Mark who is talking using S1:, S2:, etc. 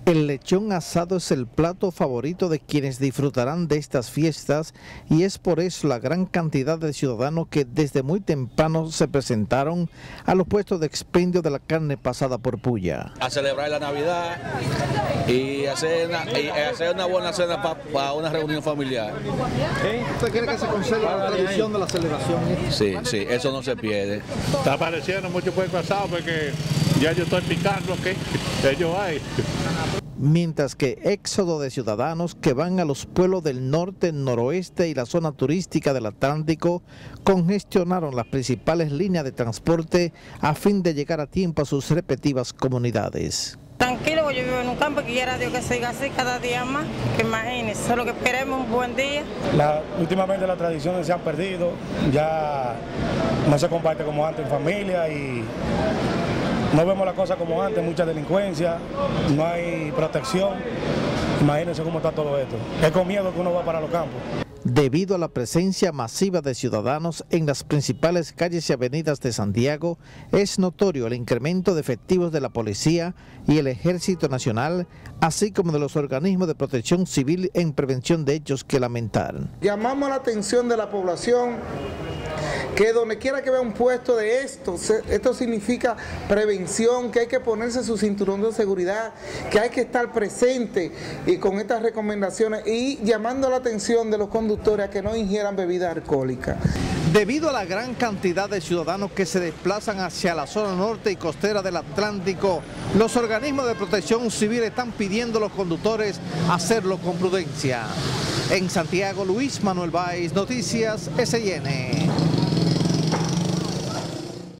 S1: El lechón asado es el plato favorito de quienes disfrutarán de estas fiestas y es por eso la gran cantidad de ciudadanos que desde muy temprano se presentaron a los puestos de expendio de la carne pasada por puya.
S2: A celebrar la Navidad y hacer una buena cena para una reunión familiar.
S1: ¿Usted quiere que se conserve la tradición de la celebración?
S2: Sí, eso no se pierde.
S3: Está apareciendo mucho puerco asado porque ya yo estoy picando aquí, ellos hay.
S1: Mientras que éxodo de ciudadanos que van a los pueblos del norte, noroeste y la zona turística del Atlántico congestionaron las principales líneas de transporte a fin de llegar a tiempo a sus respectivas comunidades.
S4: Tranquilo, yo vivo en un campo y quiera Dios que siga así cada día más, que imagínense, solo que esperemos un buen día.
S5: Últimamente las tradiciones se han perdido, ya no se comparte como antes en familia y no vemos la cosa como antes, mucha delincuencia, no hay protección. Imagínense cómo está todo esto. Es con miedo que uno va para los campos.
S1: Debido a la presencia masiva de ciudadanos en las principales calles y avenidas de Santiago, es notorio el incremento de efectivos de la policía y el Ejército Nacional, así como de los organismos de protección civil en prevención de hechos que lamentar.
S6: Llamamos la atención de la población que donde quiera que vea un puesto de esto significa prevención, que hay que ponerse su cinturón de seguridad, que hay que estar presente y con estas recomendaciones y llamando la atención de los conductores a que no ingieran bebida alcohólica.
S1: Debido a la gran cantidad de ciudadanos que se desplazan hacia la zona norte y costera del Atlántico, los organismos de protección civil están pidiendo a los conductores hacerlo con prudencia. En Santiago, Luis Manuel Báez, Noticias SIN.